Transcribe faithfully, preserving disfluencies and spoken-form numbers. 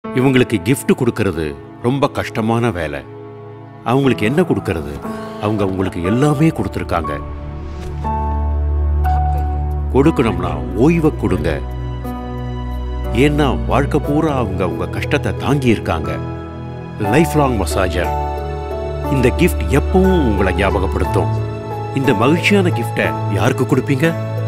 இவங்களுக்கு gift கொடுக்கறது ரொம்ப கஷ்டமான வேலை. அவங்களுக்கு என்ன கொடுக்கறது? அவங்க உங்களுக்கு எல்லாமே கொடுத்துருக்காங்க. கொடுக்கணும்னா ஓய்வை கொடுங்க. ஏன்னா வாழ்க்கை பூரா அவங்க உங்க கஷ்டத்தை தாங்கி இருக்காங்க. Life long massager. இந்த கிஃப்ட் எப்பவும் உங்களை ஞாபகப்படுத்தும். இந்த மகிழ்ச்சியான கிஃப்டை யாருக்கு கொடுப்பீங்க?